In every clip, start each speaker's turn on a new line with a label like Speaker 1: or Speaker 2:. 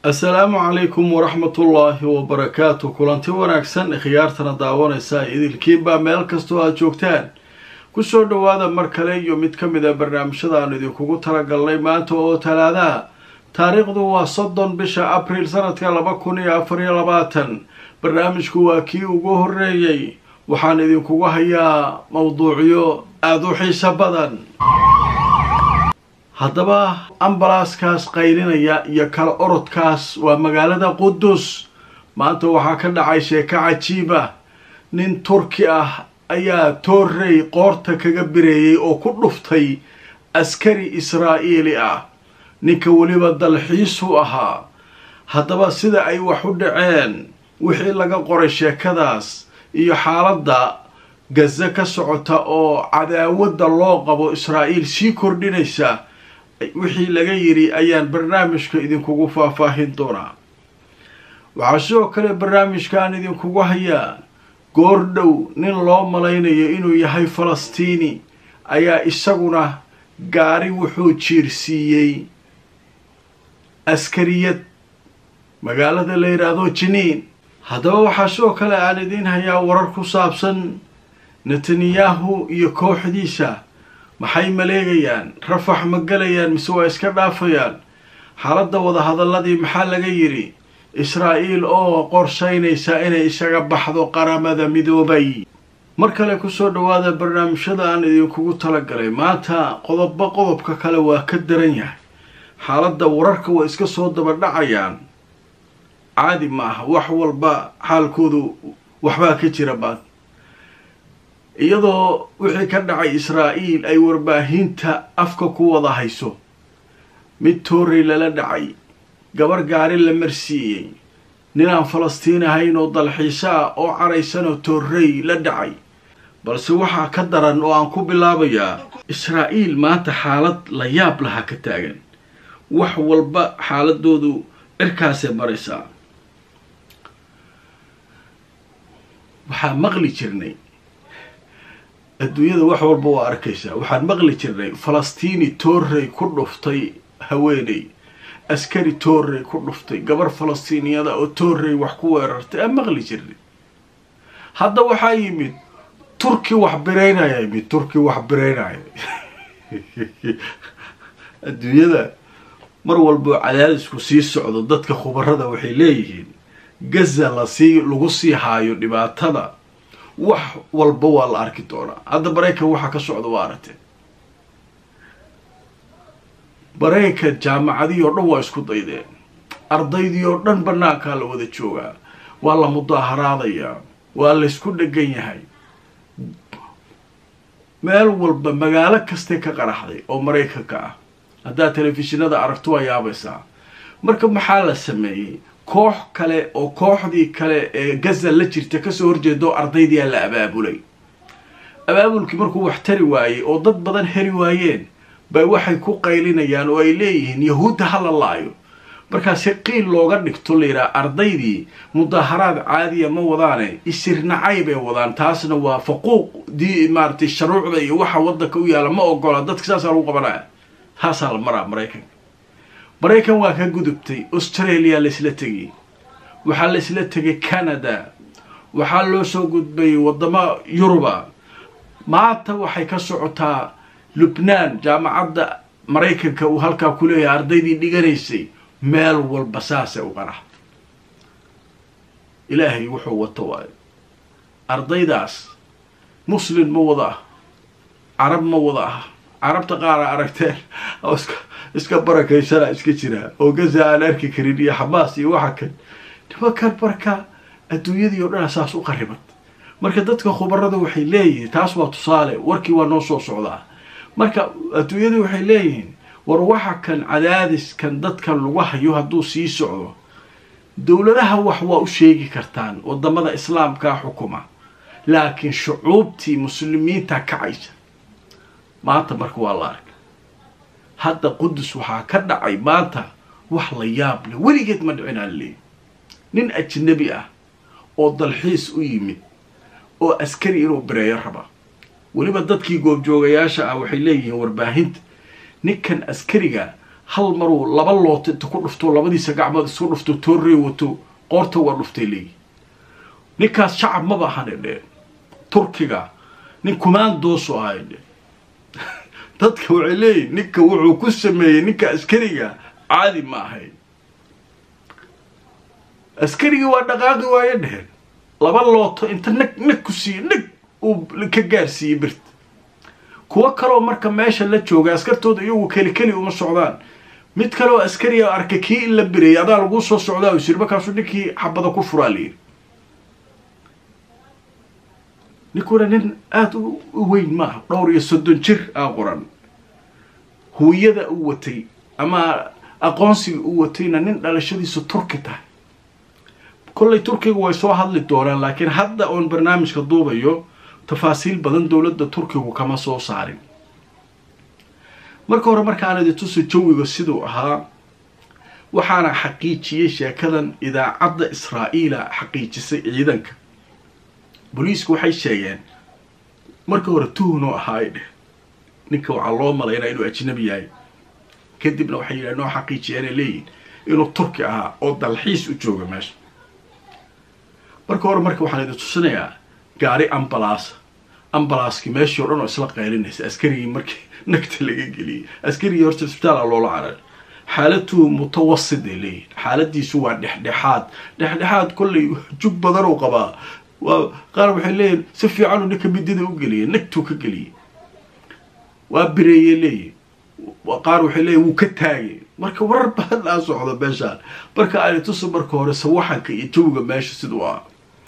Speaker 1: السلام عليكم ورحمة الله وبركاته. كلانتي wanaagsan khiyaartana daawanaysa idilkiinba meel kasto aad joogtaan ku soo dhawaada mar kale iyo mid kamid ah barnaamijyada aan idinku talagalnay maanta oo talaada taariikhdu waa 30 bisha April sanadka 2024 barnaamijku waa kii ugu horeeyay waxaan idinku hayaa mowduucyo aad u xiiso badan haddaba ambalaaskaas qaylinaya iyo kala orodkaas waa magaalada Qudus maanta waxaa ka dhacay sheeko cajiib ah nin Turki ah ayaa toorey qoorta kaga bireeyay oo ku dhuftay askari Israa'iili ah ninka waliba dalxiisu ahaa haddaba sida ay wax u dhaceen wixii laga qoray sheekadaas iyo xaaladda Gaza ka socota oo cadaawada loo qabo Israa'iil si kordhinaysa wixii laga yiri ayaan barnaamijka idinku faahfaahin doonaa waxa soo kale barnaamijkan idinku hayaa goordhow nin loo malaynayo inuu yahay Falastiini ayaa isaguna gaari wuxuu jiirsiiyay askariyad magaalada la yiraahdo Jiniin haddaba waxa soo kale aan idin hayaa warar ku saabsan Netanyahu iyo kooxdiisa maxay maleegayaan rafax ma galayaan mise waa iska dhaafayaan xaaladda wada hadalladii maxaa laga yiri Israa'iil oo qorsheynaysa inay isaga baxdo qaramada midoobay mar kale ku soo dhawaada barnaamijyada aan idinku talagalay maanta qodobka kale waa ka daran yahay xaaladda wararka waa iska soo daba dhacayaan caadi ma aha wax walba xaalkoodu waxba ka jira baad iyadoo wixii ka dhacay Israa'iil ay warbaahinta afka ku wada hayso mid toorey lala dhacay gabar gaari la marsiiyay nin aan Falastiin ahayn oo dalxiisa oo caraysan oo toorey la dhacay balse waxa ka daran oo aan ku bilaabayaa Israa'iil maanta xaalad la yaab laha ka taagan wax walba xaaladoodu irkaasay maraysaa waxa maqli jirnay adduunyada wax walba waa arkaysaa waxaan maqli jirnay Falastiini toorey ku dhuftay haweeney askari toorey ku dhuftay gabar Falastiiniyada oo toorey wax ku weerartay aan maqli jirnay hadda waxa yimid Turki wax bireynaya adduunyada mar walba cadaadisku sii socdo dadka khubarada waxay leeyihiin Gaza lagu sii haayo dhibaatada wax walba waa la arki doonaa hadda Mareykan waxa ka socdo waa aragtay Mareykan jaamacadii oo dhan waa isku daydeen ardaydii oo dhan banaanka la wada joogaa waa la mudaharaadaya waa la isku dhagan yahay meel walba magaalo kasta ka qaraxday oo Mareykanka ah hadda telefishinada aragto waa yaabaysaa marka maxaa la sameeyay koox kale oo kooxdii kale ee Gaza la jirta ka soo horjeedo ardaydii la abaabulkii markuu wax tari waayay oo dad badan heli waayeen bay waxay ku qaylinayaan oo ay leeyihiin yahuudda hala laayo markaas qiil looga dhigto leeyahay ardaydii mudaharaad caadiya ma wadaane isirnacay bay wadaan taasna waa faquuq di maartay shuruucda iyo waxa wadanka u yaala ma ogola dadka saas lagu qabanaa taasa la maraa Mareykan waa ka gudubtay Australia la isla tagay waxa la isla tagay Canada waxa loo soo gudbay wadamo Yuruba maanta waxay ka socotaa Lebanon jaamacadda Mareykanka uu halka ku leeyahay ardaydii dhiganaysay meel walba saas u qarax Ilaahay wuxuu wato waay ardaydaas muslim ma wada arab ma wada arabta qaar aragteen iska barakaysan iska jira oo Gaza aan arki karin iyo Xamaas iyo waxa kan nimankan barka adduunyadii oo dhan asaas u qaribad marka dadka khubarada waxay leeyihiin taas waa tusaale warkii waa noo soo socdaa marka adduunyadu waxay leeyihiin war waxa kan cadaadis kan dadkan lagu hayo haduu sii socdo dawladaha wax waa u sheegi kartaan wadamada islaamka xukuma laakiin shucuubtii muslimiinta kacaysa maanta marka waa la arkaa hadda Qudus waxa ka dhacay maanta wax la yaab leh weligeed ma dhicin alle nin ajnabi ah oo dalxiis u yimid oo askari inuu bireeyo raba waliba dadkii goob joogayaasha ah waxay leeyihiin warbaahinta ninkan askariga hal maruu laba loot inta ku dhufto labadiisa gacmood isku dhufto toorrey wato qoorta waa dhuftay leeyi ninkaas shacab ma baahane dhe turkiga nin kumaandoosu ahay dhe dadka waxay leeyihin ninka wuxuu ku sameeyey ninka askariga caadi ma ahayn askarigii waa dhaqaaqi waaye dheheen laba looto inta nag ku siiye nag uu ka gaarsiiyey birta kuwa kaloo marka meesha la jooga askartooda iyagu keli uma socdaan mid kaloo askariga arkay kii in la bireeyay adaa lagu soo socdaa uu yiri markaasuu ninkii xabada ku furaa layiri ninkuna nin aada u weyn maaha 30 jir aa qoran hooyada u watay ama aqoonsiga u watayna nin dhalashadiisu turki tahay kollay turkiga way soo hadli doonaan laakiin hadda oon barnaamijka duubayo tafaasiil badan dowladda turkigu kama soo saarin marka hore markaan idin tuso jawiga siduu ahaa waxaana xaqiijiyay sheekadan idaacadda Israa'iila xaqiijisay ciidanka booliisku waxay sheegeen marka hore tuhno ahayd ninka waxa loo maleynaa inuu ajnabi yahay kadibna waxay yiraahdeen oo xaqiijiyeen leeyihiin inuu turki ahaa oo dalxiis u jooga meesha marka hore waxaan idin tusinayaa gaari ambalaaski meeshii oo dhan oo isla qaylinaysa askarigii markii nagta laga geliyay askarigii horta isbitaal loola caray xaaladu mutawassit leeyahay xaaladiisu waa dhexdhexaad kullay jug badan oo qabaa waa qaar waxay leeyihiin si fiican uu ninka midida u geliyay nagtu ka geliyay waa bireeyay leeyahay qaar waxay leeyihiin wuu ka taagay marka warar badan la socdo meeshaan marka ay tuso marka hore sawaxanka iyo jawiga meesha sidoo ah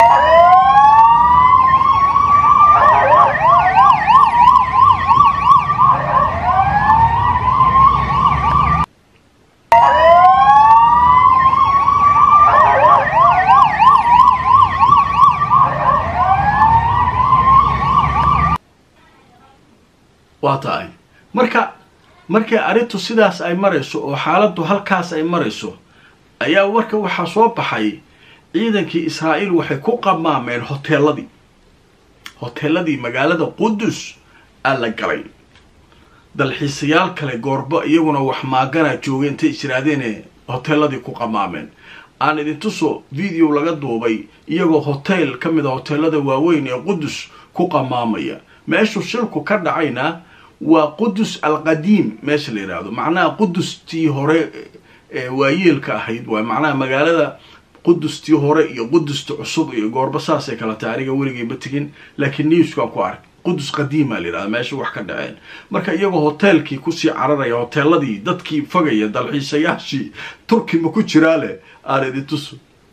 Speaker 1: waataay marka arintu sidaas ay marayso oo xaaladu halkaas ay marayso ayaa waxa soo baxay ciidankii Israa'iil waxay ku qamaameen hoteeladii magaalada Qudus ala galay dalxiisayaal kale goorba iyaguna wax maagana joogeen intay israadeen hoteeladii ku qamaameen aan idin tuso video laga duubay iyagoo hotel kamid ah hoteelada waaweyn ee Qudus ku qamaamaya meeshu shilku ka dhacayna waa Qudus al-Qadiim meesha la yiraahdo macnaha Qudus tii hore waayeelka ahayd waa macnaha magaalada Qudus tii hore iyo Qudus cusub iyo goorba saasay kala taariiga weligay ma tagin laakiin newska ku ark Qudus qadiima la yiraahdo meesha wax ka dhaceen marka iyagoo hotelkii ku sii cararaya hoteeladii dadkii fogaya dalxiisayaashii Turki ma ku jiraale aan idin tuso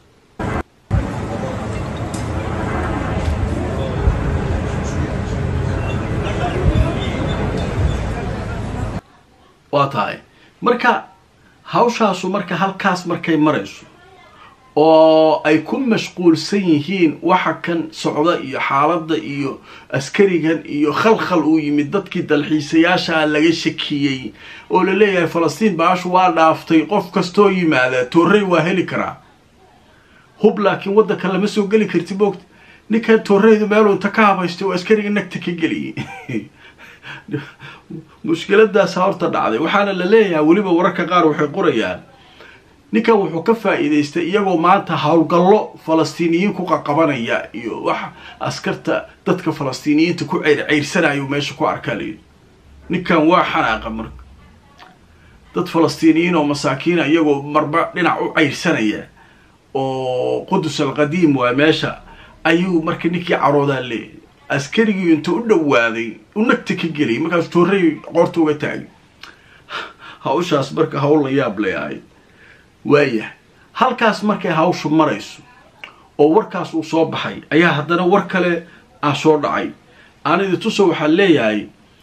Speaker 1: waataay marka hawshaasu marka halkaas markay marayso oo ay ku mashquulsan yihiin waxa kan socda iyo xaaladda iyo askarigan iyo khalkhal uu yimid dadkii dalxiisayaasha laga shakiyay oo la leeyahay Falastiin baashu waa dhaaftay qof kasto yimaada toorrey waa heli karaa hub laakiin wadanka lama soo gali karti boogta ninka toorreydu meel uu ka habaystay oo askariga nagta ka galiyay mushkiladaas horta dhacday waxaana la leeyahay waliba wararka qaar waxay qorayaan ninka wuxuu ka faa'iideystay iyagoo maanta hawlgallo Falastiiniyiin ku qabanaya iyo wax askarta dadka Falastiiniyiinta ku ceyrsanaayo meesha ku arkaalay ninkan waa xanaaqa marka dad Falastiiniyiin oo masaakiin iyagoo marba dhinac u ceyrsanaya oo Qudus al-Qadiim waa meesha ayuu marka ninkii caroodaa leeyahay askarigii intuu u dhawaaday u nagta ka geliyay markaas toorrey qoorta uga taagay hawshaas marka hawl la yaab leeyahay waaya halkaas markay hawshu marayso oo warkaas uu soo baxay ayaa haddana war kale soo dhacay aan idin tuso waxa leeyahay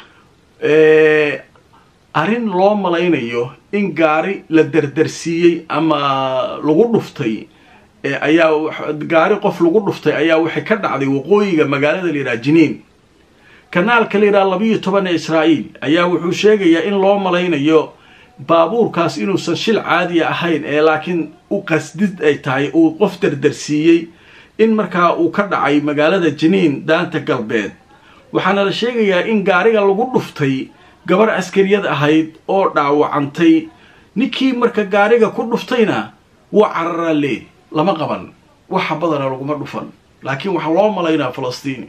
Speaker 1: arin loo malaynayo in gaari la dardarsiiyay ama lagu dhuftay ayaa gaari qof lagu dhuftay ayaa waxay ka dhacday waqooyiga magaalada Liira Jiniin kanaalka Liira 12 ee Israa'iil ayaa wuxuu sheegayaa in loo malaynayo baabuurkaas inuusan shil caadi ahayn laakiin u qasdid ay tahay uu qof dardarsiiyay in markaa uu ka dhacay magaalada Jiniin daanta galbeed waxaana la sheegayaa in gaariga lagu dhuftay gabar askariyad ahayd oo dhaawacantay ninkii marka gaariga ku dhuftayna waa carara lee lama qaban waxa badana laguma dhufan laakiin waxa loo malaynaa Falastiini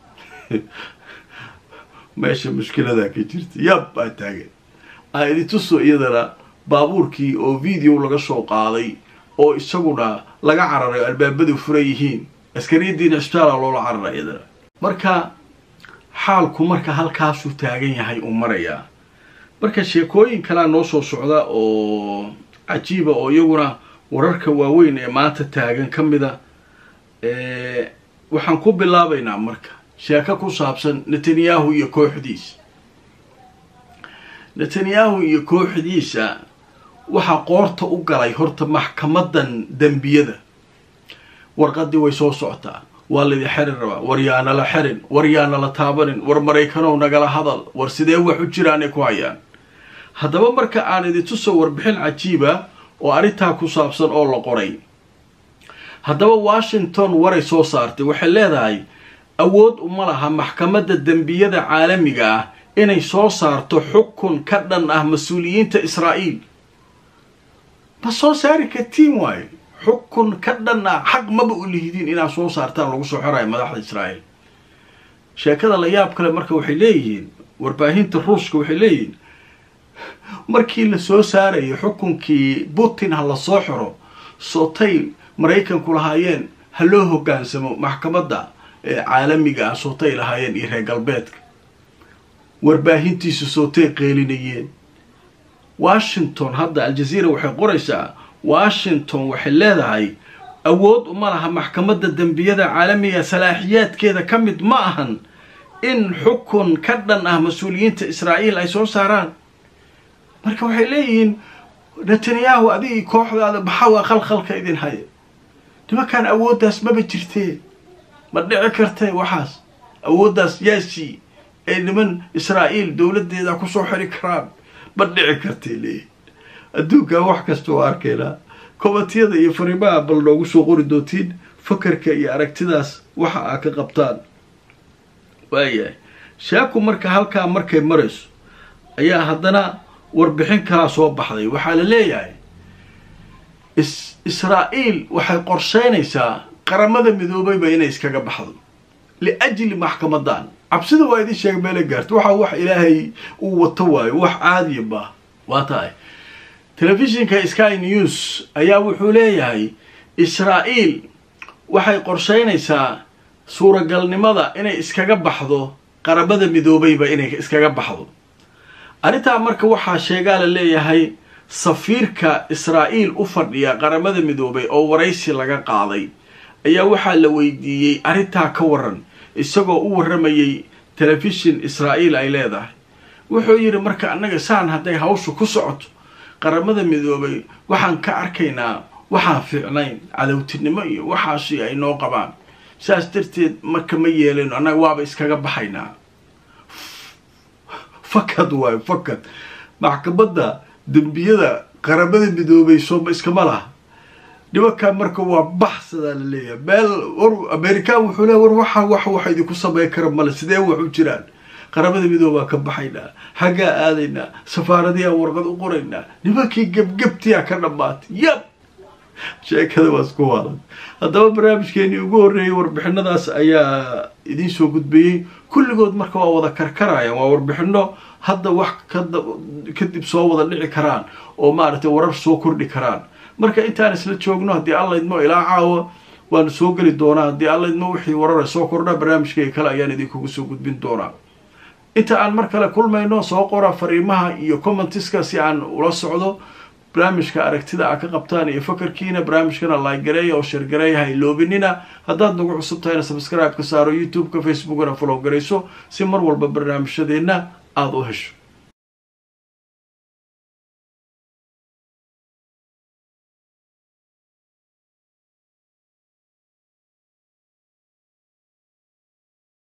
Speaker 1: meesha mushkilada ka jirta yab baa taagan ay tuso iyadana baabuurkii oo video laga soo qaaday oo isaguna laga cararay albaabadu furan yihiin askariyiin isbitaal loola cararay iyadana marka xaalku marka halkaas uu taagan yahay uu maraya marka sheekooyin kala noo soo socda oo cajiiba oo iyaguna wararka waaweyn ee maanta taagan kamida waxaan ku bilaabaynaa marka sheeko ku saabsan Netanyahu iyo kooxdiisa Netanyahu iyo kooxdiisa waxa qoorta u galay horta maxkamadan dambiyada warqadii way soo socotaa waa la xirin raba waryaana la xirin waryaana la taabanin war Mareykanoo nagala hadal war sidee wax u jiraan ku hayaan haddaba marka aan idin tuso warbixin cajiiba oo arinta ku saabsan oo la qoray haddaba Washington waray soo saartay waxay leedahay awood uma laha maxkamadda dambiyada caalamiga ah inay soo saarto xukun ka dhan ah mas'uuliyiinta Israa'iil ma soo saari kartiin waay xukun ka dhan ah xaq maba u leeyihiin inay soo saartaan lagu soo xirayo madaxda Israa'iil sheekada la yaab kale marka waxay leeyihiin warbaahinta Ruushka waxay leeyihiin markii la soo saaray xukunkii Putin ha la soo xiro sootay Mareykanku lahaayeen ha loo hogaansamo maxkamadda caalamiga ah sootay lahaayeen iyo reer galbeedka warbaahintiisu sootay qeelinayeen Washington hadda Al Jazeera waxay qoraysaa Washington waxay leedahay awood uma laha maxkamadda dambiyada caalamiga salaaxiyaadkeeda kamid ma ahan in xukun ka dhan ah mas'uuliyiinta Israa'iil ay soo saaraan marka waxay leeyihiin Netanyahu adii kooxdaada baxaa khalkhalka idin haya nimankan awooddaas ma jirtee ma dhici kartay waxaas awooddaas yaasi ee niman Israa'iil dawladeeda ku soo xiri karaan ma dhici kartay leeyahay adduunka wax kasta oo arkayna komitiyada iyo fariimaha bal loogu soo qori doontiin fakarka iyo aragtidaas waxa ay ka qabtaan waayahay sheeko marka halka markay marayso ayaa haddana warbixin kala soo baxday waxa la leeyahay Israa'iil waxay qorsheynaysaa qaramada midoobay inay iskaga baxdo liajli maxkamadan cabsida waa idin sheeg meel gaarto waxa wax ilaahay uu wato waayo wax caadi ba waa tahay telefishinka Sky News ayaa wuxuu leeyahay Israa'iil waxay qorsheynaysaa suuragalnimada inay iskaga baxdo qaramada midoobay inay iskaga baxdo arinta marka waxa sheegaa la leeyahay safiirka Israa'iil u fadhiya qaramada midoobay oo waraysi laga qaaday ayaa waxa la weydiiyay arinta ka waran isagoo u waramayay telefishin Israa'iil ay leedahay wuxuu yiri marka anaga saan haday hawshu ku socoto qaramada midoobay waxaan ka arkaynaa waxaan fiicnayn cadawtinimo iyo waxaasi ay noo qabaan saas darteed marka ma yeelano anaga waaba iskaga baxaynaa fakad waay fakad maxkamadda dambiyada qaramada midoobay soo iskama laha nimanka marka waa baxsada la leeyahay beel war America wuxuu leeyahay war waxa idinku sameey kara mal sidee wax u jiraan qaramada midoobay ka baxayna haga aadayna safaaradiya warqad u qorayna nimankii gabgabtiya ka dhamaatay yab sheekada was ku waalan haddaba barnaamijkeeni ugu horeeyay warbixinadaas ayaa idin soo gudbiyay kulligood marka waa wada karkarayaan waa warbixino hadda wax kadib soo wada dhici karaan oo maaragtay warar soo kordhi karaan marka intaan isla joogno hadii Allah idmo ilaa caawa waan soo gali doonaa hadii Allah idmo wixii warar soo kordha barnaamijkeena kale ayaan idinku soo gudbin doonaa inta aan mar kale kulmayno soo qora fariimaha iyo commentiska si aan ula socdo barnaamijka aragtida aad ka qabtaan iyo fakarkiina barnaamijkana like gareeyo oo share gareeyo hay loobinina haddaad nagu cusub tahay subscribe ka saaro YouTube ka Facebook na follow gareyso si mar walba barnaamijyadeena aad u hesho